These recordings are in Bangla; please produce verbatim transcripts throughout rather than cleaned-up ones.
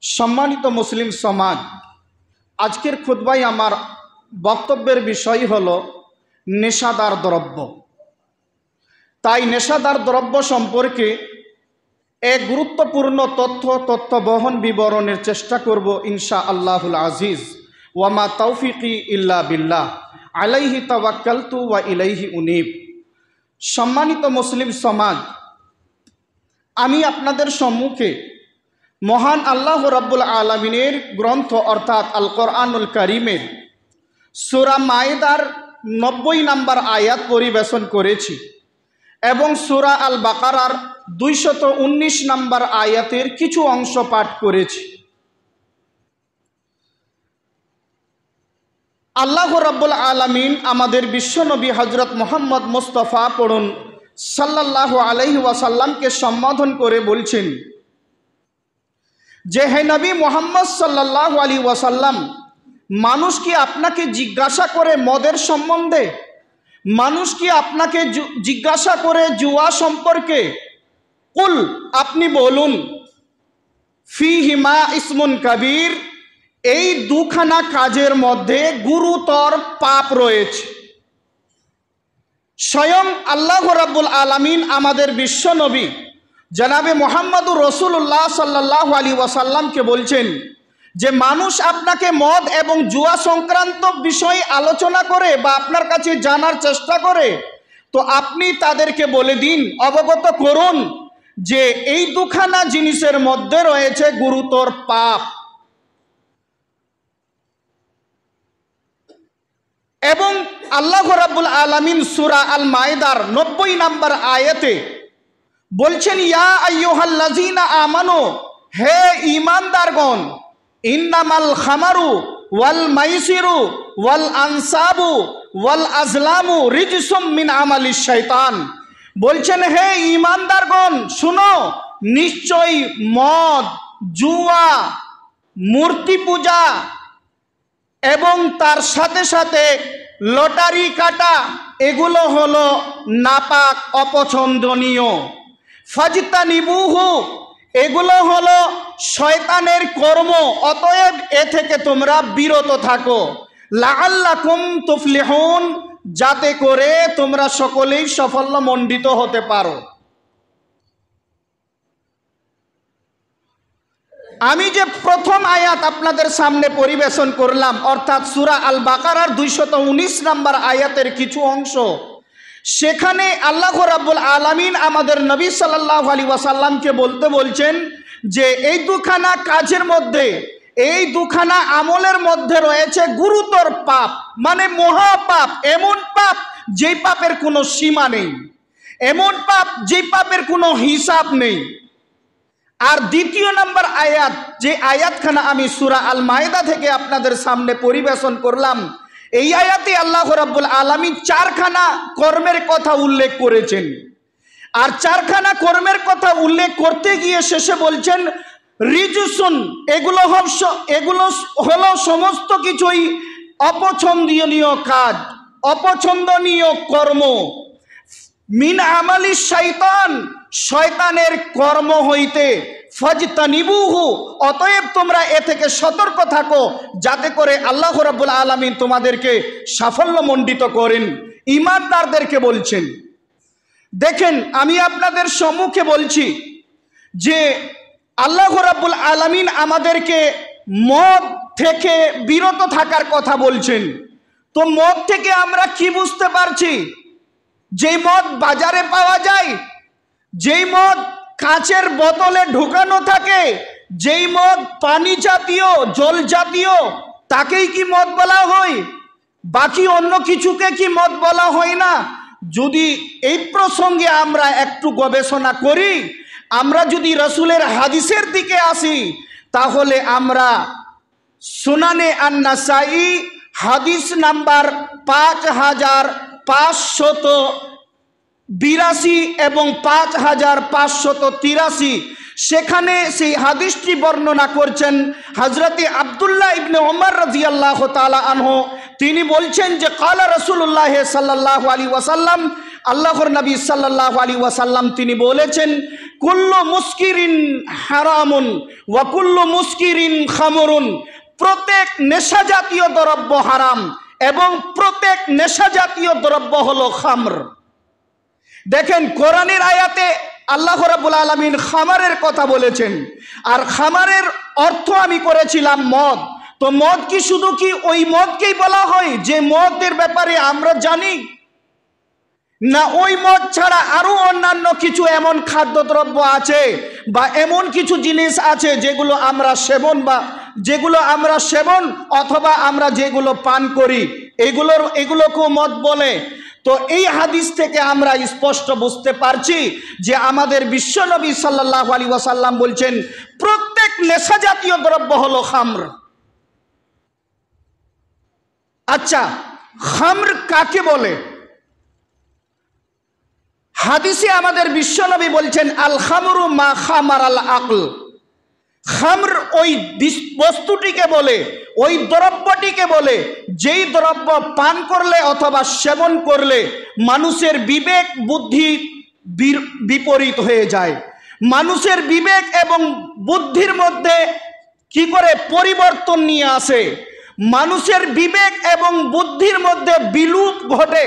सम्मानित मुस्लिम समाज आजकेर खुतबाय आमार बक्तव्येर विषय हलो नेशादार द्रव्य। ताई नेशादार द्रव्य सम्पर्के एक गुरुत्वपूर्ण तथ्य तथ्य बहन विवरणेर चेष्टा करब इंशाअल्लाहुल आजिज। वमा तौफिकी इल्ला बिल्लाह आलैहि तवक्कलतु व इलैहि उनीब। सम्मानित मुस्लिम समाज आमी आपनादेर सम्मुखे महान आल्लाह रब्बुल आलमीनेर ग्रंथ अर्थात आल कुरआनुल कारीमेर सूरा माइदार नब्बई नम्बर आयात परिवेशन करेछि एवं सूरा आल बाकारार दुइशत उन्नीस नम्बर आयातेर किछु अंश पाठ करेछि। आल्लाह रब्बुल आलमीन आमादेर विश्व नबी हजरत मोहम्मद मुस्तफा पड़ुन सल्लल्लाहु आलैहि वसल्लम के सम्बोधन करे बोलছেন जे हे नबी मोहम्मद सल्लल्लाहु आलैहि वसल्लम मानुष की आपनाके जिज्ञासा करे मदेर सम्बन्धे, मानुष की आपनाके जिज्ञासा करे जुआ सम्पर्के, कुल आपनी बोलुन फीहिमा इस्मुन कबीर এই দুখানা কাজের মধ্যে গুরুতর পাপ রয়েছে। স্বয়ং আল্লাহ রাব্বুল আলামিন আমাদের বিশ্ব নবী জনাবে মুহাম্মদুর রাসূলুল্লাহ সাল্লাল্লাহু আলাইহি ওয়াসাল্লামকে বলছেন যে মানুষ আপনাকে মদ এবং জুয়া সংক্রান্ত বিষয় আলোচনা করে বা আপনার কাছে জানার চেষ্টা করে তো আপনি তাদেরকে বলে দিন, অবগত করুন যে এই দুখানা জিনিসের মধ্যে রয়েছে গুরুতর পাপ। এবং আল্লাহ রাব্বুল আলামিন সূরা আল মাইদার নব্বই নম্বর আয়াতে বলছেন ইয়া আইয়ুহাল্লাযীনা আমানু, হে ঈমানদারগণ, ইন্নামাল খামারু ওয়াল মাইসিরু ওয়াল আনসাবু ওয়াল আজলামু রিজসুম মিন আমালিশ শাইতান। বলছেন হে ঈমানদারগণ শুনো, নিশ্চয়ই মদ, জুয়া, মূর্তি পূজা এবং তার সাথে সাথে লটারি কাটা এগুলো হলো নাপাক অপছন্দনীয়। ফাজতানিবুহু এগুলো হলো শয়তানের কর্ম, অতএব এ থেকে তোমরা বিরত থাকো। লাআল্লাকুম তুফলিহুন, যাতে করে তোমরা সকলেই সাফল্যমণ্ডিত হতে পারো। আমি যে প্রথম আয়াত আপনাদের সামনে পরিবেশন করলাম অর্থাৎ সূরা আল বাকারার দুইশত উনিশ নম্বর আয়াতের কিছু অংশ, সেখানে আল্লাহ রাব্বুল আলামিন আমাদের নবী সাল্লাল্লাহু আলাইহি ওয়াসাল্লামকে বলতে বলছেন যে এই দুখানা কাজের মধ্যে, এই দুখানা আমলের মধ্যে রয়েছে গুরুতর পাপ, মানে মহাপাপ, এমন পাপ যেই পাপের কোনো সীমা নেই, এমন পাপ যেই পাপের কোনো হিসাব নেই। আর দ্বিতীয় নম্বর আয়াত, যে আয়াতখানা আমি সূরা আল মাইদা থেকে আপনাদের সামনে পরিবেশন করলাম, এই আয়াতে আল্লাহ রাব্বুল আলামিন চারখানা কর্মের কথা উল্লেখ করেছেন। আর চারখানা কর্মের কথা উল্লেখ করতে গিয়ে শেষে বলছেন রিজসুন, এগুলো এগুলো হলো সমস্ত কিছুই অপছন্দনীয় কাজ, অপছন্দনীয় কর্ম। মিন আমালিশ শাইতান, শয়তানের কর্ম হইতে, ফাজতানিবুহু অতএব তোমরা এ থেকে সতর্ক থাকো যাতে করে আল্লাহ রাব্বুল আলামিন তোমাদেরকে সাফল্যমণ্ডিত করেন। ঈমানদারদেরকে বলছেন। দেখেন আমি আপনাদের সম্মুখে বলছি যে আল্লাহ রাব্বুল আলামিন আমাদেরকে মদ থেকে বিরত থাকার কথা বলছেন। তো মদ থেকে আমরা কি বুঝতে পারছি? যেই মদ বাজারে পাওয়া যায়, যেই মদ কাঁচের বোতলে ঢোকানো থাকে, যেই মদ পানি জাতীয়, জল জাতীয়, তাকেই কি মদ বলা হয়? বাকি অন্য কিছুকে কি মদ বলা হয় না? যদি এই প্রসঙ্গে আমরা একটু গবেষণা করি, আমরা যদি রাসূলের হাদিসের দিকে আসি, তাহলে আমরা সুনানে আন-নাসাই হাদিস নাম্বার পাঁচ হাজার পাঁচশত বিরাশি এবং পাঁচ হাজার পাঁচশত তিরাশি, সেখানে সেই হাদিসটি বর্ণনা করছেন হযরতে আব্দুল্লাহ ইবনে ওমর রাদিয়াল্লাহু তাআলা আনহু। তিনি বলছেন যে কালা রাসূলুল্লাহ সাল্লাল্লাহু আলাইহি ওয়াসাল্লাম, আল্লাহর নবী সাল্লাল্লাহু আলাইহি ওয়াসাল্লাম তিনি বলেছেন কুল্লু মুস্কিরিন হারামুন ওয়া কুল্লু মুস্কিরিন খামরুন, প্রত্যেক নেশা জাতীয় দ্রব্য হারাম এবং প্রত্যেক নেশা জাতীয় দ্রব্য হলো খামর। দেখেন কোরআনের আয়াতে আল্লাহ রাব্বুল আলামিন খামারের কথা বলেছেন, আর খামারের অর্থ আমি করেছিলাম মদ। তো মদ কি শুধু কি ওই মদকেই বলা হয় যে মদের ব্যাপারে আমরা জানি, না ওই মদ ছাড়া আরো অন্যান্য কিছু এমন খাদ্যদ্রব্য আছে বা এমন কিছু জিনিস আছে যেগুলো আমরা সেবন বা যেগুলো আমরা সেবন অথবা আমরা যেগুলো পান করি এগুলোর এগুলোকেও মদ বলে। তো এই হাদিস থেকে আমরা স্পষ্ট বুঝতে পারছি যে আমাদের বিশ্বনবী সাল্লাল্লাহু আলাইহি ওয়াসাল্লাম বলছেন প্রত্যেক নেশা জাতীয় দ্রব্য হলো খামর। আচ্ছা, খামর কাকে বলে? হাদিসে আমাদের বিশ্বনবী বলছেন আল খামরু মা খামার আল আকল। খামর ওই বস্তুটিকে বলে, ওই দ্রব্যটিকে বলে যেই দ্রব্য পান করলে অথবা সেবন করলে মানুষের বিবেক বুদ্ধি বিপরীত হয়ে যায়, মানুষের বিবেক এবং বুদ্ধির মধ্যে কি করে পরিবর্তন নিয়ে আসে, মানুষের বিবেক এবং বুদ্ধির মধ্যে বিলুপ ঘটে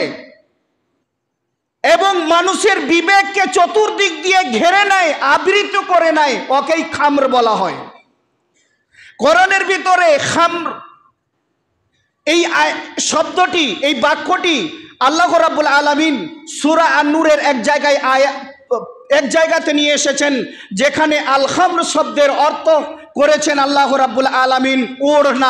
এবং মানুষের বিবেককে চতুর্দিক দিয়ে ঘেরে নেয়, আবৃত করে নেয়, ওকেই খামর বলা হয়। কোরআনের ভিতরে খামর এই শব্দটি, এই বাক্যটি আল্লাহ রাব্বুল আলামিন সূরা আন-নূরের এক জায়গায় আয়া এক জায়গাতে নিয়ে এসেছেন, যেখানে আল খামর শব্দের অর্থ করেছেন আল্লাহ রাব্বুল আলামিন ওড়না।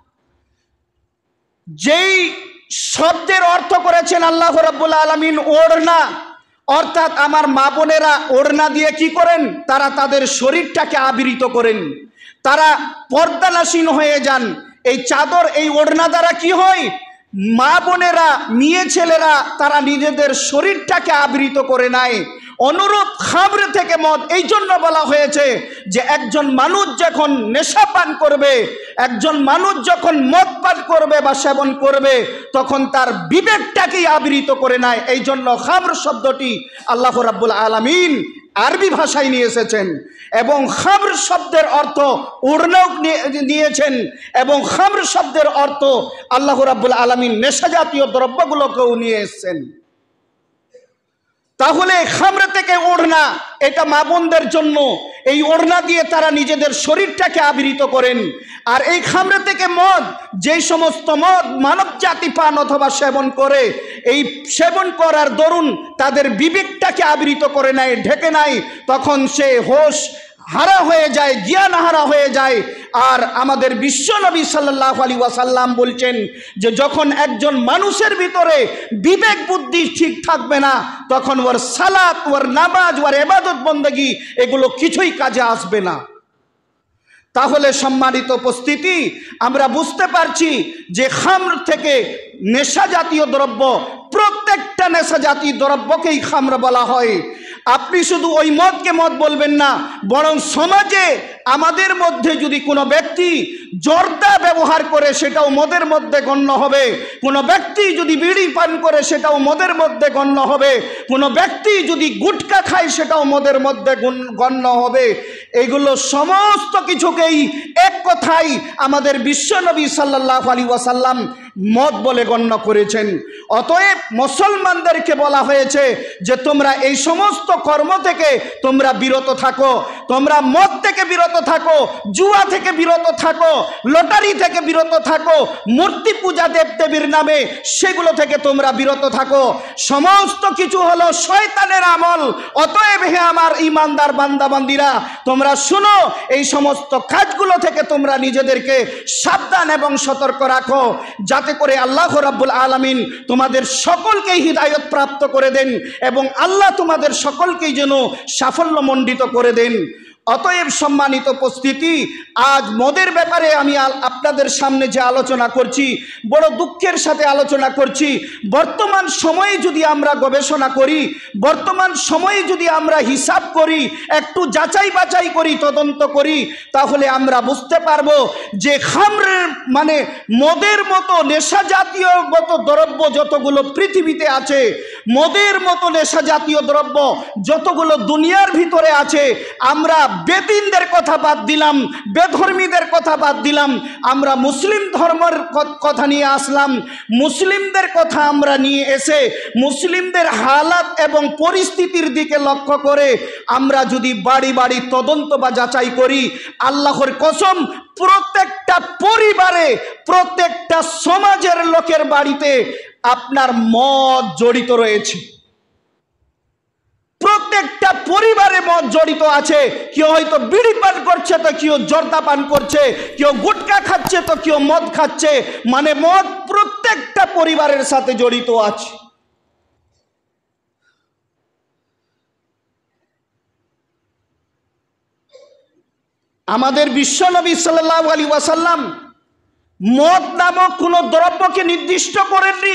যেই শব্দের অর্থ করেছেন আল্লাহ রাব্বুল আলামিন ওড়না, অর্থাৎ আমার মা বোনেরা ওড়না দিয়ে কি করেন, তারা তাদের শরীরটাকে আবৃত করেন, তারা পর্দানাসীন হয়ে যান। এই চাদর, এই ওড়না দ্বারা কি হয়, মা বোনেরা মেয়ে ছেলেরা তারা নিজেদের শরীরটাকে আবৃত করে নেয়। অনুরূপ খামর থেকে মদ এই জন্য বলা হয়েছে যে একজন মানুষ যখন নেশা পান করবে, একজন মানুষ যখন মদ পান করবে বা সেবন করবে, তখন তার বিবেকটাকেই আবৃত করে নেয়। এই জন্য খামর শব্দটি আল্লাহ রাব্বুল আলামিন আরবি ভাষায় নিয়ে এসেছেন এবং খামর শব্দের অর্থ ওড়নাও নিয়েছেন এবং খামর শব্দের অর্থ আল্লাহ রাব্বুল আলামিন নেশা জাতীয় দ্রব্যগুলোকেও নিয়ে এসেছেন। তাহলে খামর থেকে ওড়না, এটা মা বোনদের জন্য, এই ওড়না দিয়ে তারা নিজেদের শরীরটাকে আবৃত করেন। আর এই খামর থেকে মদ, যেই সমস্ত মদ মানব জাতি পান অথবা সেবন করে, এই সেবন করার দরুন তাদের বিবেকটাকে আবৃত করে নেয়, ঢেকে নেয়, তখন সে হোশ হারা হয়ে যায়, জ্ঞান হারা হয়ে যায়। আর আমাদের বিশ্বনবী সাল্লাল্লাহু আলাইহি ওয়াসাল্লাম বলছেন যে যখন একজন মানুষের ভিতরে বিবেক বুদ্ধি ঠিক থাকবে না, তখন ওর সালাত, ওর নামাজ, ওর ইবাদত বন্দেগী এগুলো কিছুই কাজে আসবে না। তাহলে সম্মানিত উপস্থিতি, আমরা বুঝতে পারছি যে খামর থেকে নেশা জাতীয় দ্রব্য, প্রত্যেকটা নেশা জাতীয় দ্রব্যকেই খামর বলা হয়। আপনি শুধু ওই মদকে মদ বলবেন না, বরং সমাজে আমাদের মধ্যে যদি কোনো ব্যক্তি জর্দা ব্যবহার করে সেটাও মদের মধ্যে গণ্য হবে, কোনো ব্যক্তি যদি বিড়ি পান করে সেটাও মদের মধ্যে গণ্য হবে, কোনো ব্যক্তি যদি গুটকা খায় সেটাও মদের মধ্যে গণ্য হবে। এগুলো সমস্ত কিছুকেই এক কথায় আমাদের বিশ্বনবী সাল্লাল্লাহু আলাইহি ওয়াসাল্লাম মদ বলে গণ্য করেছেন। অতএব মুসলমানদেরকে বলা হয়েছে যে তোমরা এই সমস্ত কর্ম থেকে তোমরা বিরত থাকো, তোমরা মদ থেকে বিরত থাকো, জুয়া থেকে বিরত থাকো, লটারি থেকে বিরত থাকো, মূর্তি পূজা দেবদেবীর নামে সেগুলো থেকে তোমরা বিরত থাকো। সমস্ত কিছু হলো শয়তানের আমল। অতএব হে আমার ঈমানদার বান্দাবান্দিরা, তোমরা শুনো, এই সমস্ত কাজগুলো থেকে তোমরা নিজেদেরকে সাবধান এবং সতর্ক রাখো, যাতে করে আল্লাহ রাব্বুল আলামিন তোমাদের সকলকেই হিদায়াত প্রাপ্ত করে দেন এবং আল্লাহ তোমাদের সকলকেই যেন সাফল্যমণ্ডিত করে দেন। অতএব সম্মানিত উপস্থিতি, আজ মদের ব্যাপারে আমি আপনাদের সামনে যে আলোচনা করছি, বড় দুঃখের সাথে আলোচনা করছি। বর্তমান সময়ে যদি আমরা গবেষণা করি, বর্তমান সময়ে যদি আমরা হিসাব করি, একটু যাচাই বাছাই করি, তদন্ত করি, তাহলে আমরা বুঝতে পারবো যে খামরের মানে মদের মতো নেশা জাতীয় গত দ্রব্য যতগুলো পৃথিবীতে আছে, মদের মতো নেশা জাতীয় দ্রব্য যতগুলো দুনিয়ার ভিতরে আছে, আমরা বেদিনদের কথা বাদ দিলাম, বেধর্মীদের কথা বাদ দিলাম, আমরা মুসলিম ধর্মের কথা নিয়ে আসলাম। মুসলিমদের কথা আমরা নিয়ে এসে মুসলিমদের হালাত এবং পরিস্থিতির দিকে লক্ষ্য করে আমরা যদি বাড়ি বাড়ি তদন্ত বা যাচাই করি, আল্লাহর কসম প্রত্যেকটা পরিবারে, প্রত্যেকটা সমাজের লোকের বাড়িতে আপনার মদ জড়িত রয়েছে। প্রত্যেকটা পরিবারে মদ জড়িত আছে। কেউ হয়তো বিড়ি পান করছে, তো কেউ জর্দা পান করছে, কেউ গুটকা খাচ্ছে, তো কেউ মদ খাচ্ছে। মানে মদ প্রত্যেকটা পরিবারের সাথে জড়িত আছে। আমাদের বিশ্বনবী সাল্লাল্লাহু আলাইহি ওয়াসাল্লাম মদ নামক কোনো দ্রব্যকে নির্দিষ্ট করেননি,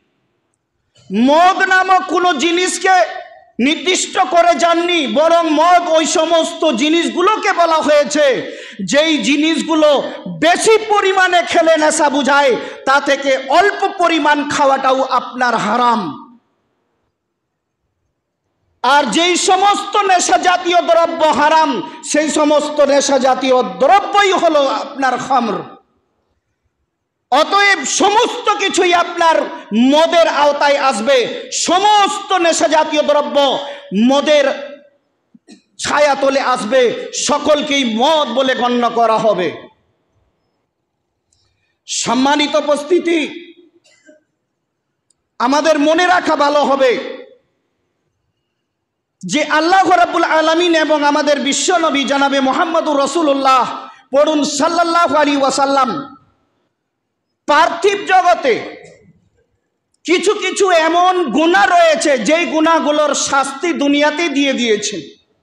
মদ নামক কোনো জিনিসকে নির্দিষ্ট করে যাননি, বরং মদ ওই সমস্ত জিনিসগুলোকে বলা হয়েছে যেই জিনিসগুলো বেশি পরিমাণে খেলে নেশা বুঝায়, তা থেকে অল্প পরিমাণ খাওয়াটাও আপনার হারাম। আর যেই সমস্ত নেশা জাতীয় দ্রব্য হারাম, সেই সমস্ত নেশা জাতীয় দ্রব্যই হলো আপনার খামর। অতএব সমস্ত কিছুই আপনার মদের আওতায় আসবে। সমস্ত নেশা জাতীয় দ্রব্য মদের ছায়া তলে আসবে, সকলকেই মদ বলে গণ্য করা হবে। সম্মানিত উপস্থিতি, আমাদের মনে রাখা ভালো হবে যে আল্লাহ রাব্বুল আলামিন এবং আমাদের বিশ্বনবী জনাবে মুহাম্মদুর রাসূলুল্লাহ, পড়ুন সাল্লাল্লাহু আলাইহি ওয়াসাল্লাম, পার্থিব জগতে কিছু কিছু এমন গুনাহ রয়েছে যেই গুনাহগুলোর শাস্তি দুনিয়াতে দিয়ে দিয়েছেন।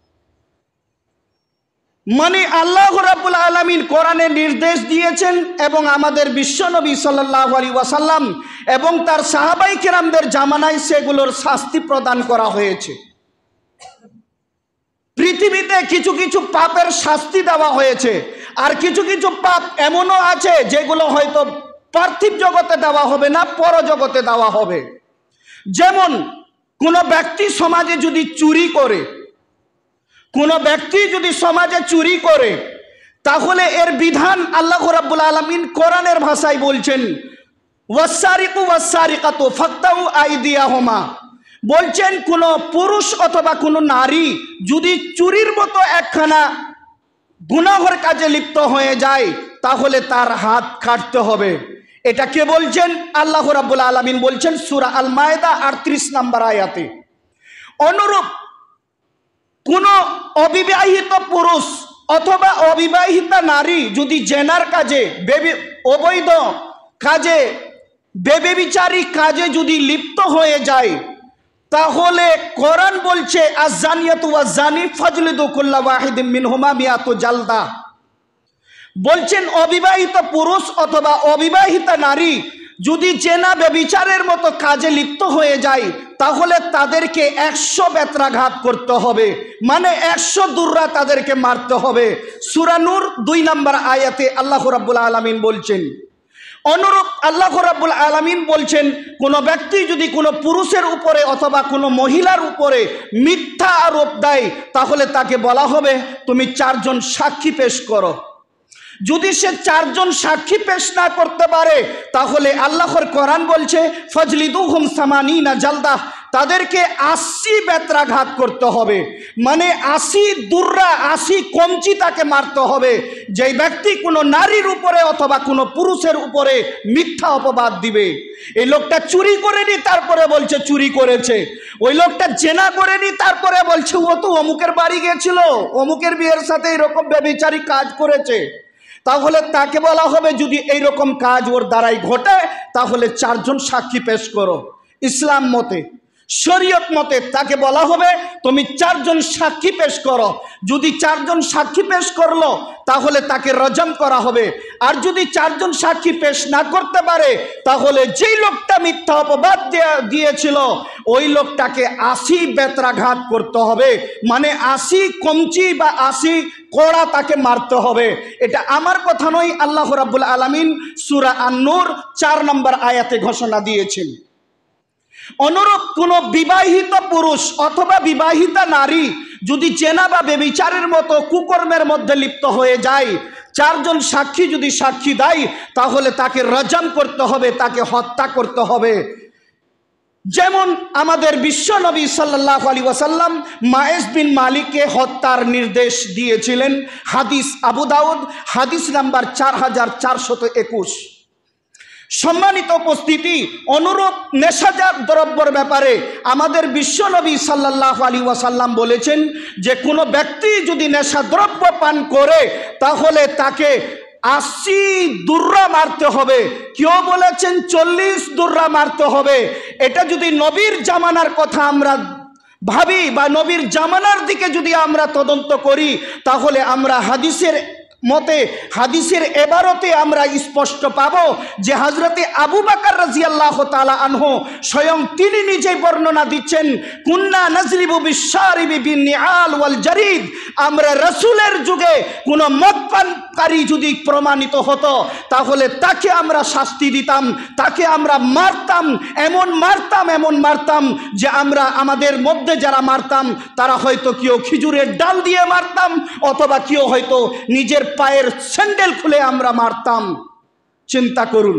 মানে আল্লাহ রাব্বুল আলামিন কোরআনে নির্দেশ দিয়েছেন এবং আমাদের বিশ্বনবী সাল্লাল্লাহু আলাইহি ওয়াসাল্লাম এবং তার সাহাবায়ে কেরামদের জামানায় সেগুলোর শাস্তি প্রদান করা হয়েছে। পৃথিবীতে কিছু কিছু পাপের শাস্তি দেওয়া হয়েছে, আর কিছু কিছু পাপ এমনও আছে যেগুলো হয়তো পার্থিব জগতে দেওয়া হবে না, পরজগতে দেওয়া হবে। যেমন কোনো ব্যক্তি সমাজে যদি চুরি করে, কোনো ব্যক্তি যদি সমাজে চুরি করে, তাহলে এর বিধান আল্লাহ রাব্বুল আলামিন কোরআনের ভাষায় বলছেন, ওয়াসসারিকু ওয়াসসারিকাতু ফাকতাউ আইদিয়াহুমা। বলছেন কোনো পুরুষ অথবা কোনো নারী যদি চুরির মতো একখানা গুনাহের কাজে লিপ্ত হয়ে যায়, তাহলে তার হাত কাটতে হবে। এটা কে বলছেন? আল্লাহ রাব্বুল আলামিন বলছেন সূরা আল মায়েদা আটত্রিশ নম্বর আয়াতে। অনুরূপ কোন অবিবাহিত পুরুষ অথবা অবিবাহিতা নারী যদি জেনার কাজে, অবৈধ কাজে, বেবিচারী কাজে যদি লিপ্ত হয়ে যায়, তাহলে কোরআন বলছে আয-যানিয়াতু ওয়াজ-যানি ফাজলিদু কুল্লা ওয়াহিদিম মিনহুমা মিয়াতু জালদা। বলছেন অবিবাহিত পুরুষ অথবা অবিবাহিতা নারী যদি জেনা বেবিচারের মতো কাজে লিপ্ত হয়ে যায়, তাহলে তাদেরকে একশো বেত্রাঘাত করতে হবে, মানে একশো দুর্রা তাদেরকে মারতে হবে। সূরা নূর দুই নম্বর আয়াতে আল্লাহ রাব্বুল আলামিন বলছেন। অনুরূপ আল্লাহ রাব্বুল আলামিন বলছেন কোনো ব্যক্তি যদি কোনো পুরুষের উপরে অথবা কোনো মহিলার উপরে মিথ্যা আরোপ দেয়, তাহলে তাকে বলা হবে তুমি চারজন সাক্ষী পেশ করো। যদি সে চারজন সাক্ষী পেশ না করতে পারে, তাহলে আল্লাহর কোরআন বলছে ফাজলিদুহুম সামানিনা জালদা, তাদেরকে আশি বেত্রাঘাত করতে হবে, মানে আশি দুর্রা, আশি কঞ্চি তাকে মারতে হবে। যেই ব্যক্তি কোনো নারীর উপরে অথবা কোনো পুরুষের উপরে মিথ্যা অপবাদ দিবে। এই লোকটা চুরি করেনি, তারপরে বলছে চুরি করেছে। ওই লোকটা জেনা করেনি, তারপরে বলছে ও তো অমুকের বাড়ি গেছিল, অমুকের বিয়ের সাথে এরকম ব্যভিচারী কাজ করেছে। তাহলে তাকে বলা হবে যদি এই রকম কাজ ওর দ্বারাই ঘটে, তাহলে চারজন সাক্ষী পেশ করো। ইসলাম মতে শরীয়ত মতে তাকে বলা হবে তুমি চারজন সাক্ষী পেশ করো। যদি চারজন সাক্ষী পেশ করলো তাহলে তাকে রজম করা হবে। আর যদি চারজন সাক্ষী পেশ না করতে পারে তাহলে যেই লোকটা মিথ্যা অপবাদ দিয়েছিল ওই লোকটাকে আশি বেত্রাঘাত করতে হবে, মানে আশি কমচি বা আশি কোড়া তাকে মারতে হবে। এটা আমার কথা নয়, আল্লাহ রাব্বুল আলামিন সূরা আন-নূর চার নম্বর আয়াতে ঘোষণা দিয়েছেন। অনুরূপ কোন বিবাহিত পুরুষ অথবা বিবাহিতা নারী যদি জেনা বা ব্যভিচারের মতো কুকর্মের মধ্যে লিপ্ত হয়ে যায়, চারজন সাক্ষী যদি সাক্ষী দেয় তাহলে তাকে রজম করতে হবে, তাকে হত্যা করতে হবে। যেমন আমাদের বিশ্ব নবী সাল্লাল্লাহু আলাইহি ওয়াসাল্লাম মায়েস বিন মালিককে হত্যার নির্দেশ দিয়েছিলেন। হাদিস আবু দাউদ, হাদিস নাম্বার চার হাজার চারশত একুশ। সম্মানিত উপস্থিতি, অনুরূপ নেশাজাত দ্রব্যের ব্যাপারে আমাদের বিশ্বনবী সাল্লাল্লাহু আলাইহি ওয়াসাল্লাম বলেছেন যে কোনো ব্যক্তি যদি নেশাদ্রব্য পান করে তাহলে তাকে আশি দুর্রা মারতে হবে। কেউ বলেছেন চল্লিশ দুর্রা মারতে হবে। এটা যদি নবীর জামানার কথা আমরা ভাবি বা নবীর জামানার দিকে যদি আমরা তদন্ত করি তাহলে আমরা হাদিসের মতে হাদিসের এবারতে আমরা স্পষ্ট পাবো যে হযরতে আবু বকর রাদিয়াল্লাহু তাআলা আনহু স্বয়ং তিনি নিজেই বর্ণনা দিচ্ছেন, কুন্না নাজরিবু বিশারিবি বিনিআল ওয়াল জারিদ। আমরা রাসূলের যুগে কোনো মদ পানকারী যদি প্রমাণিত হতো তাহলে তাকে আমরা শাস্তি দিতাম, তাকে আমরা মারতাম, এমন মারতাম এমন মারতাম যে আমরা আমাদের মধ্যে যারা মারতাম তারা হয়তো কেউ খেজুরের ডাল দিয়ে মারতাম অথবা কেউ হয়তো নিজের পায়ের স্যান্ডেল খুলে আমরা মারতাম। চিন্তা করুন,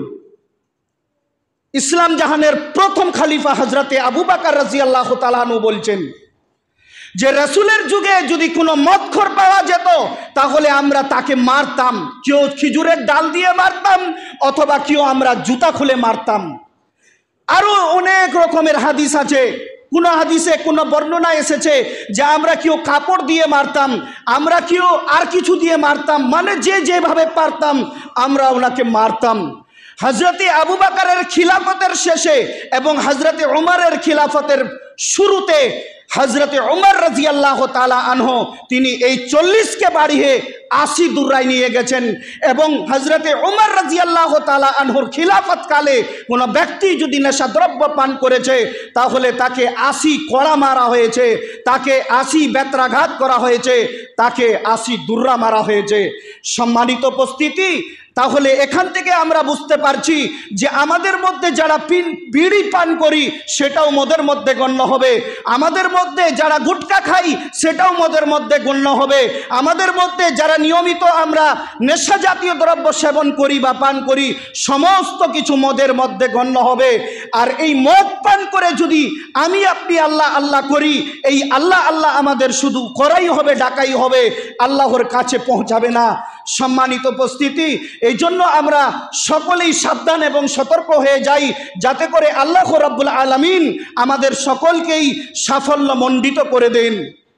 ইসলাম জাহানের প্রথম খলিফা হযরতে আবু বকর রাদিয়াল্লাহু তাআলা আনহু বলছেন যে রাসূলের যুগে যদি কোনো মদখোর পাওয়া যেত তাহলে আমরা তাকে মারতাম, কেউ খেজুরের ডাল দিয়ে মারতাম অথবা কেউ আমরা জুতা খুলে মারতাম। আরো অনেক রকমের হাদিস আছে। কোন হাদিসে কোন বর্ণনা এসেছে যে আমরা কেউ কাপড় দিয়ে মারতাম, আমরা কেউ আর কিছু দিয়ে মারতাম, মানে যে যেভাবে পারতাম আমরা ওনাকে মারতাম। হযরতে আবু বকরের খিলাফতের শেষে এবং হযরতে উমরের খিলাফতের শুরুতে হযরতে উমর রাদিয়াল্লাহু তাআলা আনহু তিনি এই চল্লিশকে বাড়িয়ে আশি দুর্রায় নিয়ে গেছেন এবং হযরতে উমর রাদিয়াল্লাহু তাআলা আনহুর খিলাফত কালে কোনো ব্যক্তি যদি নেশাদ্রব্য পান করেছে তাহলে তাকে আশি কড়া মারা হয়েছে, তাকে আশি বেত্রাঘাত করা হয়েছে, তাকে আশি দুর্রা মারা হয়েছে। সম্মানিত উপস্থিতি, তাহলে এখান থেকে আমরা বুঝতে পারছি যে আমাদের মধ্যে যারা বিড়ি পান করি সেটাও মদের মধ্যে গণ্য হবে, আমাদের মধ্যে যারা গুটকা খাই সেটাও মদের মধ্যে গণ্য হবে, আমাদের মধ্যে যারা নিয়মিত আমরা নেশা জাতীয় দ্রব্য সেবন করি বা পান করি সমস্ত কিছু মদের মধ্যে গণ্য হবে। আর এই মদ পান করে যদি আমি আপনি আল্লাহ আল্লাহ করি, এই আল্লাহ আল্লাহ আমাদের শুধু করাই হবে, ডাকাই হবে, আল্লাহর কাছে পৌঁছাবে না। সম্মানিত উপস্থিতি, এই জন্য আমরা সকলেই সাবধান এবং সতর্ক হয়ে যাই যাতে করে আল্লাহ রাব্বুল আলামিন আমাদের সকলকেই সাফল্য মণ্ডিত করে দেন।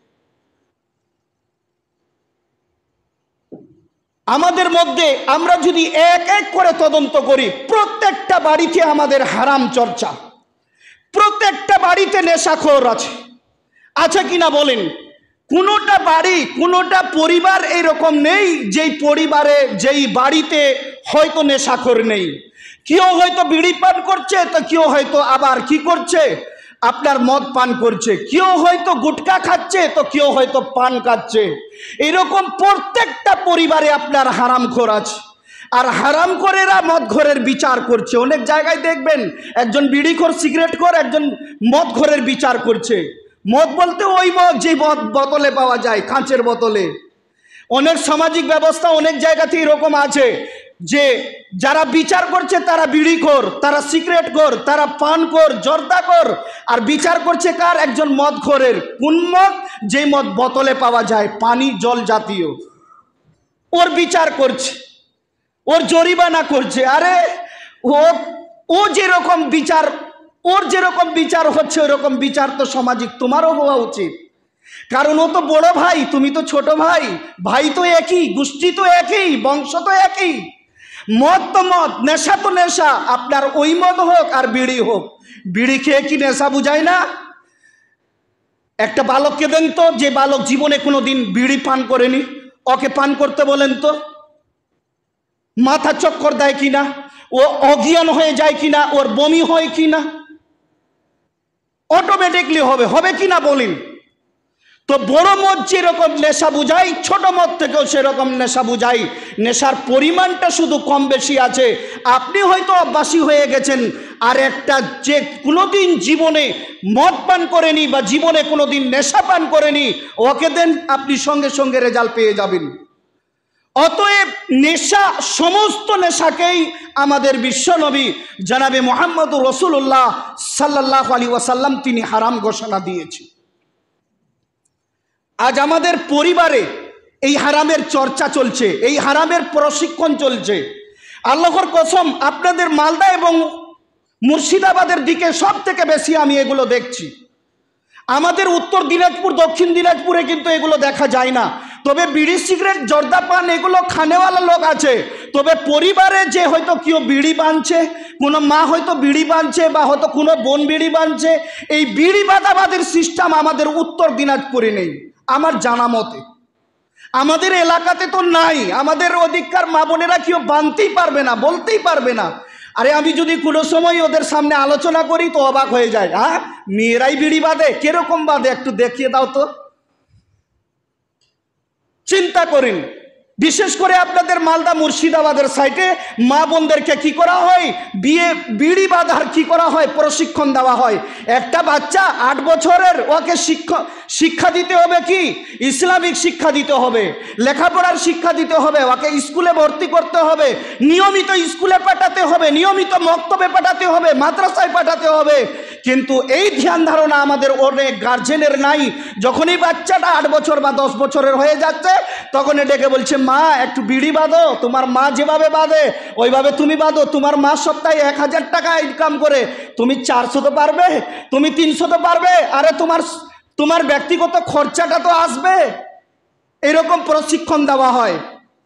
আমাদের মধ্যে আমরা যদি এক এক করে তদন্ত করি, প্রত্যেকটা বাড়িতে আমাদের হারাম চর্চা, প্রত্যেকটা বাড়িতে নেশাখোর আছে, আছে কিনা বলেন? কোনোটা বাড়ি কোনোটা পরিবার এরকম নেই যেই পরিবারে যেই বাড়িতে হয়তো নেশাখোর নেই। কেউ হয়তো বিড়ি পান করছে তো কেউ হয়তো আবার কি করছে আপনার মদ পান করছে, কেউ হয়তো গুটকা খাচ্ছে তো কেউ হয়তো পান খাচ্ছে। এরকম প্রত্যেকটা পরিবারে আপনার হারামখোর আছে। আর হারামখোরেরা মদখোরের বিচার করছে। অনেক জায়গায় দেখবেন একজন বিড়িখোর সিগারেটখোর একজন মদখোরের বিচার করছে। মদ বলতে ওই মদ যে মদ বোতলে পাওয়া যায়, কাঁচের বোতলে। অনেক সামাজিক ব্যবস্থা অনেক জায়গাতে এরকম আছে যে যারা বিচার করছে তারা বিড়িখোর, তারা সিগারেটখোর, তারা পানখোর, জর্দাখোর, আর বিচার করছে কার? একজন মদখোরের। কোন মদ? যে মদ বোতলে পাওয়া যায়, পানি জল জাতীয়, ওর বিচার করছে, ওর জরিমানা করছে। আরে ও ও যেরকম বিচার ওর যেরকম বিচার হচ্ছে ওরকম বিচার তো সামাজিক তোমারও হওয়া উচিত, কারণ ও তো বড় ভাই, তুমি তো ছোট ভাই, ভাই তো একই, গোষ্ঠী তো একই, বংশ তো একই। মদ তো মদ, নেশা তো নেশা, আপনার ওই মদ হোক আর বিড়ি হোক, বিড়ি খেয়ে কি নেশা বুঝায় না? একটা বালককে দেন তো, যে বালক জীবনে কোনো দিন বিড়ি পান করেনি, ওকে পান করতে বলেন তো, মাথা চক্কর দেয় কিনা, ও অজ্ঞান হয়ে যায় কিনা, ওর বমি হয় কিনা? অটোমেটিকলি হবে, হবে কিনা বলেন? তো বড় মদ যেরকম নেশা বুঝাই, ছোট মদ থেকেও সেরকম নেশা বুঝাই। নেশার পরিমাণটা শুধু কম বেশি আছে। আপনি হয়তো অভ্যাসী হয়ে গেছেন, আর একটা যে কোনোদিন জীবনে মদ পান করেনি বা জীবনে কোনোদিন নেশা পান করেনি, ওকে দেন, আপনি সঙ্গে সঙ্গে রেজাল্ট পেয়ে যাবেন। অতএব নেশা, সমস্ত নেশাকেই আমাদের বিশ্বনবী জনাবে মুহাম্মদুর রাসূলুল্লাহ সাল্লাল্লাহু আলাইহি ওয়াসাল্লাম তিনি হারাম ঘোষণা দিয়েছেন। আজ আমাদের পরিবারে এই হারামের চর্চা চলছে, এই হারামের প্রশিক্ষণ চলছে। আল্লাহর কসম, আপনাদের মালদা এবং মুর্শিদাবাদের দিকে সব থেকে বেশি আমি এগুলো দেখছি। আমাদের উত্তর দিনাজপুর, দক্ষিণ দিনাজপুরে কিন্তু এগুলো দেখা যায় না। তবে বিড়ি, সিগারেট, জর্দা পান এগুলো খানেওয়ালা লোক আছে। তবে পরিবারে যে হয়তো কেউ বিড়ি বাঁধছে, কোনো মা হয়তো বিড়ি বাঁধছে, বা হয়তো কোনো বোন বিড়ি বাঁধছে, এই বিড়ি বাঁধাবাদের সিস্টেম আমাদের উত্তর দিনাজপুরে নেই আমার জানা মতে। আমাদের এলাকাতে তো নাই। আমাদের অধিকার মা বোনেরা কেউ বাঁধতেই পারবে না, বলতেই পারবে না। আরে আমি যদি কোনো সময় ওদের সামনে আলোচনা করি তো অবাক হয়ে যায়। হ্যাঁ, মেয়েরাই বিড়ি বাঁধে? কিরকম বাঁধে একটু দেখিয়ে দাও তো। চিন্তা করেন, বিশেষ করে আপনাদের মালদা মুর্শিদাবাদের সাইডে মা বোনদেরকে কি করা হয়, বিয়ে বিড়ি বাঁধার কি করা হয়, প্রশিক্ষণ দেওয়া হয়। একটা বাচ্চা আট বছরের, ওকে শিক্ষা শিক্ষা দিতে হবে কি, ইসলামিক শিক্ষা দিতে হবে, লেখাপড়ার শিক্ষা দিতে হবে, ওকে স্কুলে ভর্তি করতে হবে, নিয়মিত স্কুলে পাঠাতে হবে, নিয়মিত মক্তবে পাঠাতে হবে, মাদ্রাসায় পাঠাতে হবে। কিন্তু এই ধ্যান ধারণা আমাদের অনেক গার্জেনের নাই। যখনই বাচ্চাটা আট বছর বা দশ বছরের হয়ে যাচ্ছে, তখনই ডেকে বলছে, মা একটু বিড়ি বাঁধো। তোমার মা যেভাবে বাঁধে ওইভাবে তুমি বাঁধো। তোমার মা সপ্তাহে এক হাজার টাকা ইনকাম করে, তুমি চারশো তো পারবে, তুমি তিনশো তো পারবে, আরে তোমার তোমার ব্যক্তিগত খরচাটা তো আসবে। এরকম প্রশিক্ষণ দেওয়া হয়।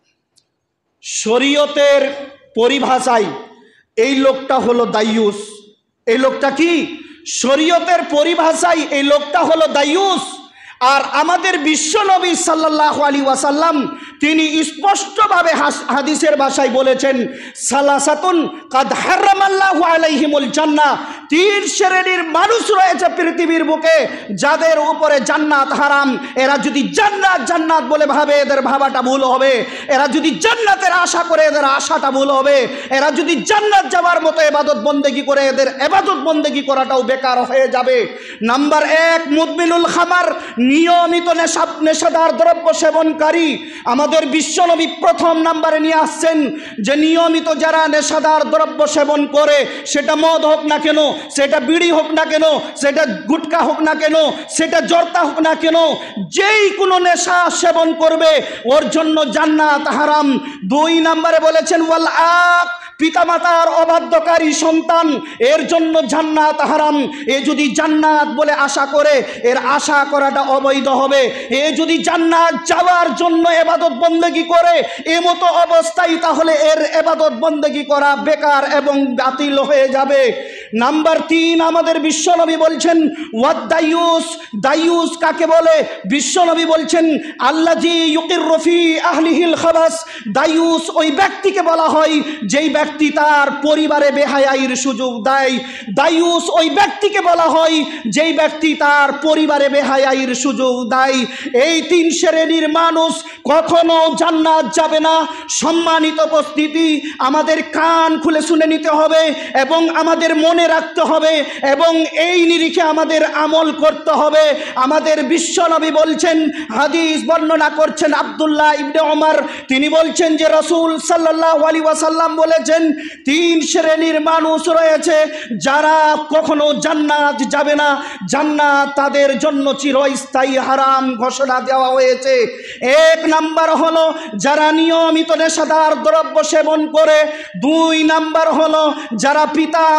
শরীয়তের পরিভাষায় এই লোকটা হলো দায়ুস। এই লোকটা কি? শরীয়তের পরিভাষায় এই লোকটা হলো দায়ুস। আর আমাদের বিশ্বনবী সাল্লাল্লাহু আলাইহি ওয়াসাল্লাম তিনি স্পষ্টভাবে হাদিসের ভাষায় বলেছেন, সালাসাতুন কাদ হারামাল্লাহু আলাইহিমুল জান্নাহ। তিন শ্রেণীর মানুষ রয়েছে পৃথিবীর বুকে যাদের উপরে জান্নাত হারাম। এরা যদি জান্নাত জান্নাত বলে ভাবে, এদের ভাবাটা ভুল হবে। এরা যদি জান্নাতের আশা করে, এদের আশাটা ভুল হবে। এরা যদি জান্নাত যাওয়ার মতো ইবাদত বন্দেগী করে, এদের ইবাদত বন্দেগী করাটাও বেকার হয়ে যাবে। নাম্বার এক, মুদমিনুল খামার, নিয়মিত নেশা নেশাদার দ্রব্য সেবনকারী। আমাদের বিশ্বনবী প্রথম নাম্বারে নিয়ে আসছেন যে নিয়মিত যারা নেশাদার দ্রব্য সেবন করে, সেটা মদ হোক না কেন, সেটা বিড়ি হোক না কেন, সেটা গুটকা হোক না কেন, সেটা জর্দা হোক না কেন, যেই কোনো নেশা সেবন করবে ওর জন্য জান্নাত হারাম। দুই নাম্বারে বলেছেন ওয়াল আক, পিতামাতার অবাধ্যকারী সন্তান, এর জন্য জান্নাত হারাম। এ যদি জান্নাত বলে আশা করে, এর আশা করাটা অবৈধ হবে। এ যদি জান্নাত যাওয়ার জন্য ইবাদত বন্দেগী করে এমতো অবস্থায়, তাহলে এর ইবাদত বন্দেগী করা বেকার এবং বাতিল হয়ে যাবে। নাম্বার তিন, আমাদের বিশ্বনবী বলছেন ওয়াদ দায়ুস। দায়ুস কাকে বলে? বিশ্বনবী বলছেন আল্লাযী ইউকিররু ফি আহলিহিল খাবাস। দায়ুস ওই ব্যক্তিকে বলা হয় যেই ব্যক্তি তার পরিবারে বেহায়াইর সুযোগ দেয়। দায়ুস ওই ব্যক্তিকে বলা হয় যেই ব্যক্তি তার পরিবারে বেহায়াইর সুযোগ দেয়। এই তিন শ্রেণীর মানুষ কখনো জান্নাত যাবে না। সম্মানিত উপস্থিতি, আমাদের কান খুলে শুনে নিতে হবে এবং আমাদের মনে রাখতে হবে এবং এই নিরিখে আমাদের আমল করতে হবে। আমাদের বিশ্বনবী বলছেন, হাদিস বর্ণনা করছেন আব্দুল্লাহ ইবনে ওমর, তিনি বলছেন যে রাসূল সাল্লাল্লাহু আলাইহি ওয়াসাল্লাম বলেছেন, তিন শ্রেণীর মানুষ রয়েছে যারা কখনো জান্নাত যাবে না, জান্নাত তাদের জন্য চিরস্থায়ী হারাম ঘোষণা দেওয়া হয়েছে। এক নাম্বার হলো যারা নিয়মিত নেশাদার দ্রব্য সেবন করে। দুই নাম্বার হলো যারা পিতা মাতার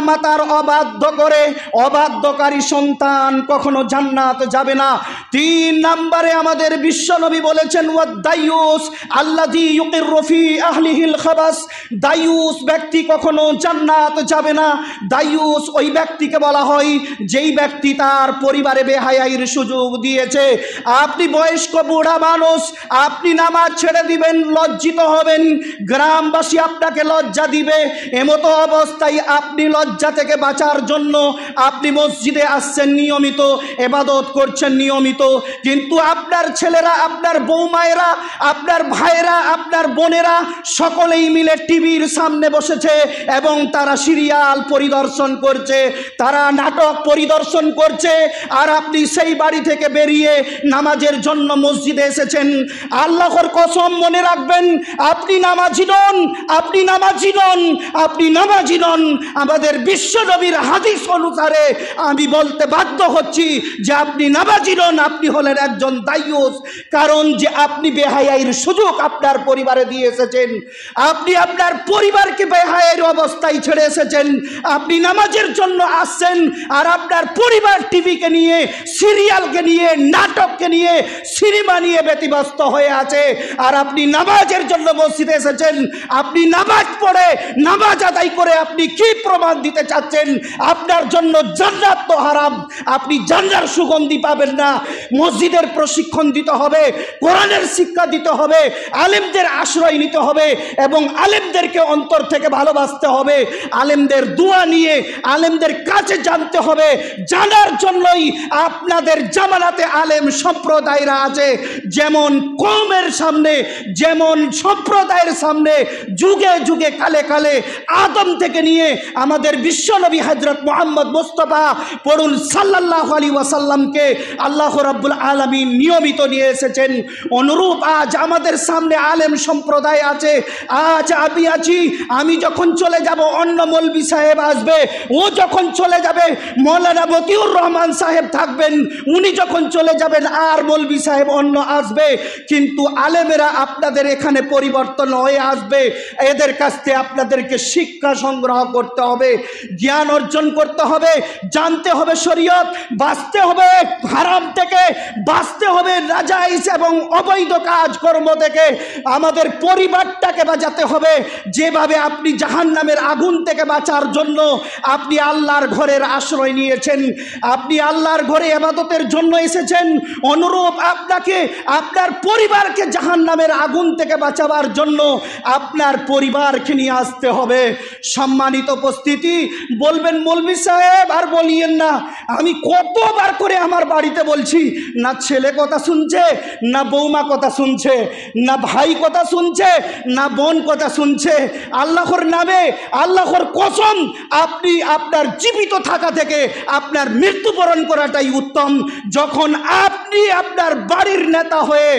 অবাধ্য করে, অবাধ্যকারী সন্তান কখনো জান্নাত যাবে না। তিন নম্বরে আমাদের বিশ্বনবী বলেছেন ওয়াদ-দায়ুস আল্লাযী ইউকিররু ফি আহলিহিল খাবাস, দায়ুস ব্যক্তি কখনো জান্নাত যাবে না। দায়ুস ওই ব্যক্তিকে বলা হয় যেই ব্যক্তি তার পরিবারে বেহায়াইর সুযোগ দিয়েছে। আপনি বয়স্ক বুড়া মানুষ, আপনি নামাজ ছেড়ে দিবেন, লজ্জিত হবেন, গ্রামবাসী আপনাকে লজ্জা দিবে। এমতো অবস্থায় আপনি লজ্জা থেকে বাঁচার জন্য আপনি মসজিদে আসছেন নিয়মিত, ইবাদত করছেন নিয়মিত, কিন্তু আপনার ছেলেরা, আপনার বৌমায়েরা, আপনার ভাইয়েরা, আপনার বোনেরা সকলেই মিলে টিভির সামনে বসেছে এবং তারা সিরিয়াল পরিদর্শন করছে, তারা নাটক পরিদর্শন করছে, আর আপনি সেই বাড়ি থেকে বেরিয়ে নামাজের জন্য মসজিদে এসেছেন। আল্লাহর কসম মনে রাখবেন, আপনি নামাজি নন, আপনি নামাজি নন, আপনি নামাজি নন। আমাদের বিশ্বনবীর হাদিস অনুসারে আমি বলতে বাধ্য হচ্ছি যে আপনি নামাজি নন, আপনি হলেন একজন দায়ুস। কারণ যে আপনি বেহায়াইর সুযোগ আপনার পরিবারে দিয়ে এসেছেন, আপনি আপনার পরিবারকে বেহায়াইর অবস্থায় ছেড়ে এসেছেন। আপনি নামাজের জন্য আসছেন আর আপনার পরিবার টিভিকে নিয়ে, সিরিয়ালকে নিয়ে, নাটককে নিয়ে, সিনেমা নিয়ে ব্যতিব্যস্ত হয়ে আছে। আর আপনি নামাজের জন্য মসজিদে এসেছেন। আপনি নামাজ পড়ে, নামাজ আদায় করে আপনি কি প্রমাণ দিতে চাচ্ছেন? আপনার জন্য জান্নাত তো হারাম, আপনি জান্নার সুগন্ধি পাবেন না। মসজিদের প্রশিক্ষণ দিতে হবে, কোরআনের শিক্ষা দিতে হবে, আলেমদের আশ্রয় নিতে হবে এবং আলেমদেরকে অন্তর থেকে ভালোবাসতে হবে। আলেমদের দোয়া নিয়ে আলেমদের কাছে জানতে হবে। জানার জন্যই আপনাদের জামানাতে আলেম সম্প্রদায়রা আছে। যেমন কওমের সামনে, যেমন সম্প্রদায়ের সামনে যুগে যুগে কালে কালে আদম থেকে নিয়ে আমাদের বিশ্বনবী হযরত মুহাম্মদ মুস্তাফা পড়ুন সাল্লাল্লাহু আলাইহি ওয়াসাল্লামকে আল্লাহ রাব্বুল আলামিন নিয়মিত নিয়ে এসেছেন। অনুরূপ আজ আমাদের সামনে আলেম সম্প্রদায় আছে। আজ আমি আছি, আমি যখন চলে যাব অন্য মৌলবী সাহেব আসবে, ও যখন চলে যাবে মৌলানা মতিউর রহমান সাহেব থাকবেন, উনি যখন চলে যাবেন আর মৌলবী সাহেব অন্য আসবে। কিন্তু আলেমেরা আপনাদের এখানে পরিবর্তন হয়ে আসবে। এদের কাছ থেকে আপনাদেরকে শিক্ষা সংগ্রহ করতে হবে, জ্ঞান অর্জন করতে হবে, জানতে হবে শরীয়ত, বাঁচতে হবে হারাম থেকে, বাঁচতে হবে নাজায়েজ এবং অবৈধ কাজকর্ম থেকে। আমাদের পরিবারটাকে বাঁচাতে হবে। যেভাবে আপনি জাহান্নামের আগুন থেকে বাঁচার জন্য আপনি আল্লাহর ঘরের আশ্রয় নিয়েছেন, আপনি আল্লাহর ঘরে ইবাদতের জন্য এসেছেন, অনুরূপ আপনাকে আপনার পরিবারকে জাহান্নামের আগুন থেকে বাঁচাবার জন্য আপনার পরিবারকে নিয়ে আসতে হবে। সম্মানিত উপস্থিতি, বলবেন মৌলভী সাহেব আর বলিয়েন না, আমি কতবার করে আমার বাড়িতে বলছি, না ছেলে কথা শুনছে, না বৌমা কথা শুনছে, না ভাই কথা শুনছে, না বোন কথা শুনছে। আল্লাহর নামে, আল্লাহর কসম, আপনি আপনার জীবিত থাকা থেকে আপনার মৃত্যুবরণ করাটাই উত্তম। যখন আপনি আপনার বাড়ির নেতা হয়ে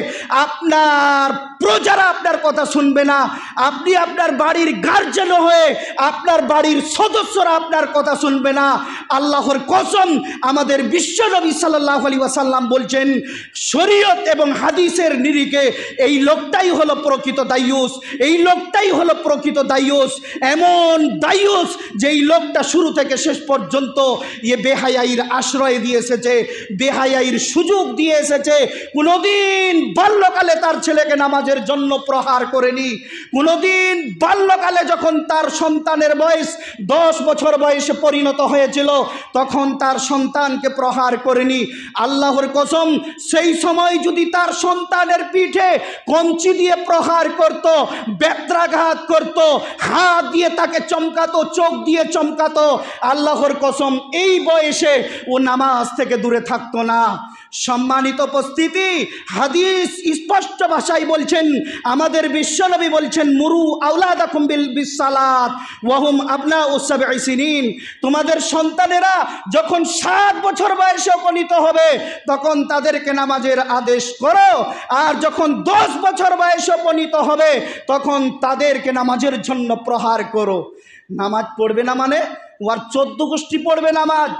আপনার প্রজারা আপনার কথা শুনবে না, আপনি আপনার বাড়ির গার্জেন হয়ে আপনার বাড়ির সদস্যরা আপনার কথা শুনবে না। আল্লাহর কসম, আমাদের বিশ্বনবী সাল্লাল্লাহু আলাইহি ওয়াসাল্লাম বলছেন, শরীয়ত এবং হাদিসের নিরিখে এই লোকটাই হলো প্রকৃত দায়ুস, এই লোকটাই হলো প্রকৃত দায়ুস। এমন দায়ুস যেই লোকটা শুরু থেকে শেষ পর্যন্ত এ বেহায়াইর আশ্রয় দিয়ে এসেছে, বেহায়াইর সুযোগ দিয়ে এসেছে। কোনোদিন বাল্যকালে তার ছেলেকে নামাজের জন্য প্রহার করেনি। কোনোদিন বাল্যকালে যখন তার সন্তানের বয়স দশ বছর বয়সে পরিণত হয়েছিল তখন তার সন্তানকে প্রহার করেনি। আল্লাহর কসম, সেই সময় যদি তার সন্তানের পিঠে কঞ্চি দিয়ে প্রহার করত, বেত্রাঘাত করত, হাত দিয়ে তাকে চমকাতো, চোখ দিয়ে চমকাতো, আল্লাহর কসম এই বয়সে ও নামাজ থেকে দূরে থাকতো না। সম্মানিত উপস্থিতি, হাদিস স্পষ্ট ভাষায় বলছেন, আমাদের বিশ্বনবী বলছেন, মুরু আওলাদাকুম বিল বিসসালাত ওয়া হুম আবনাউ সাবঈ সিনিন। তোমাদের সন্তানেরা যখন সাত বছর বয়সে উপনীত হবে তখন তাদেরকে নামাজের আদেশ করো, আর যখন দশ বছর বয়সে উপনীত হবে তখন তাদেরকে নামাজের জন্য প্রহার করো। নামাজ পড়বে না মানে ওর চোদ্দ গোষ্ঠী পড়বে নামাজ,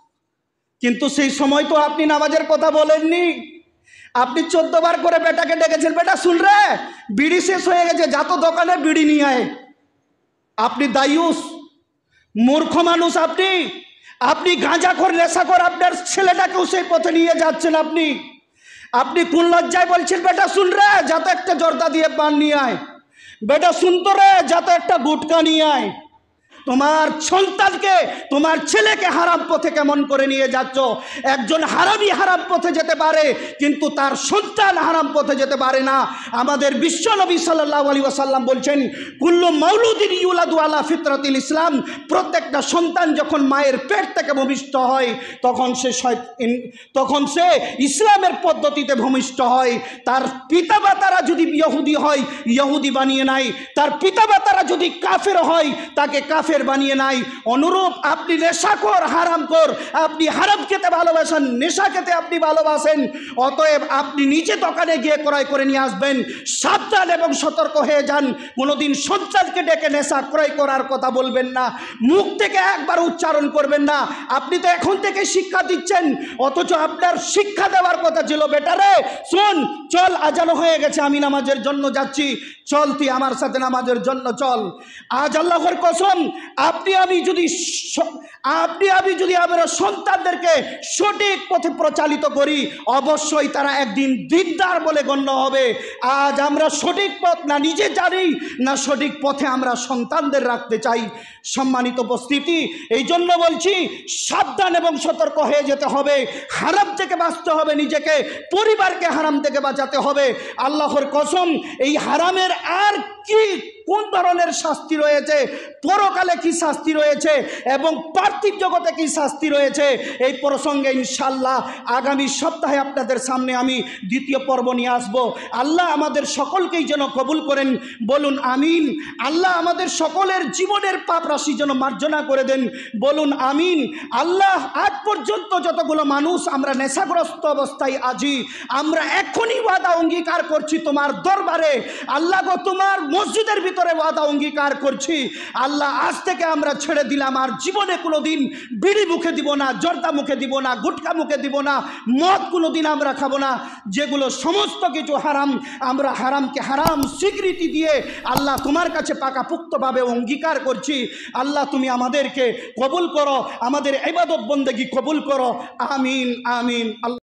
কিন্তু সেই সময় তো আপনি নামাজের কথা বলেননি। আপনি চোদ্দ বার করে বেটাকে ডেকেছেন, বেটা শুন রে, বিড়ি শেষ হয়ে গেছে, যা তো দোকানে বিড়ি নিয়ে আয়। আপনি দায়ুস। মূর্খ মানুষ আপনি। আপনি গাঁজাখোর নেশাখোর আপনার ছেলেটাকেও সেই পথে নিয়ে যাচ্ছেন। আপনি আপনি কোন লজ্জায় বলছেন বেটা শুন রে যাতে একটা জর্দা দিয়ে পান নিয়ে আয়, বেটা শুনতো রে যাতে একটা গুটকা নিয়ে আয়। তোমার সন্তানকে তোমার ছেলেকে হারাম পথে কেমন করে নিয়ে যাচ্ছ? একজন হারামি হারাম পথে যেতে পারে কিন্তু তার সন্তান হারাম পথে যেতে পারে না। আমাদের বিশ্বনবী সাল্লাল্লাহু আলাইহি ওয়াসাল্লাম বলছেন কুল্লু মাউলুদিন ইউলাদু আলা ফিতরাতিল ইসলাম, প্রত্যেকটা সন্তান যখন মায়ের পেট থেকে ভূমিষ্ঠ হয় তখন সে তখন সে ইসলামের পদ্ধতিতে ভূমিষ্ঠ হয়। তার পিতামাতারা যদি ইহুদি হয় ইহুদি বানিয়ে নেয়, তার পিতামাতারা যদি কাফের হয় তাকে কাফের বানিয়ে নাই। অনুরূপ আপনি নেশাখোর হারামখোর, আপনি হারাম খেতে ভালোবাসেন, নেশা খেতে আপনি ভালোবাসেন, অতএব আপনি নিজে দোকানে গিয়ে ক্রয় করে নিয়ে আসবেন। সাবধান এবং সতর্ক হয়ে যান। কোনোদিন সন্তানকে ডেকে নেশা ক্রয় করার কথা বলবেন না, মুখ থেকে একবার উচ্চারণ করবেন না। আপনি তো এখন থেকে শিক্ষা দিচ্ছেন, অথচ আপনার শিক্ষা দেওয়ার কথা ছিল বেটারে শোন চল আজানো হয়ে গেছে আমি নামাজের জন্য যাচ্ছি, চল তুই আমার সাথে নামাজের জন্য চল। আজ আল্লাহর কসম আপনি আমি যদি আপনি আমি যদি আমরা সন্তানদেরকে সঠিক পথে প্রচালিত করি অবশ্যই তারা একদিন দিনদার বলে গণ্য হবে। আজ আমরা সঠিক পথ না নিজে জানি না সঠিক পথে আমরা সন্তানদের রাখতে চাই। সম্মানিত উপস্থিতি, এই জন্য বলছি সাবধান এবং সতর্ক হয়ে যেতে হবে। হারাম থেকে বাঁচতে হবে, নিজেকে পরিবারকে হারাম থেকে বাঁচাতে হবে। আল্লাহর কসম এই হারামের আর কি কোন ধরনের শাস্তি রয়েছে, পরকালে কি শাস্তি রয়েছে এবং পার্থিব জগতে কি শাস্তি রয়েছে, এই প্রসঙ্গে ইনশাআল্লাহ আগামী সপ্তাহে আপনাদের সামনে আমি দ্বিতীয় পর্ব নিয়ে আসব। আল্লাহ আমাদের সকলকেই যেন কবুল করেন, বলুন আমিন। আল্লাহ আমাদের সকলের জীবনের পাপ রাশি যেন মার্জনা করে দেন, বলুন আমিন। আল্লাহ আজ পর্যন্ত যতগুলো মানুষ আমরা নেশাগ্রস্ত অবস্থায় আছি, আমরা এখনই ওয়াদা অঙ্গীকার করছি তোমার দরবারে, আল্লাহ গো তোমার মসজিদের ভিতরে ওয়াদা অঙ্গীকার করছি, আল্লাহ আজ থেকে আমরা ছেড়ে দিলাম আর জীবনে কোনো দিন বিড়ি মুখে দিব না, জর্দা মুখে দিব না, গুটকা মুখে দিব না, মদ কোনো দিন আমরা খাবো না। যেগুলো সমস্ত কিছু হারাম আমরা হারামকে হারাম স্বীকৃতি দিয়ে আল্লাহ তোমার কাছে পাকাপুক্তভাবে অঙ্গীকার করছি। আল্লাহ তুমি আমাদেরকে কবুল করো, আমাদের ইবাদত বন্দেগী কবুল করো, আমিন আমিন।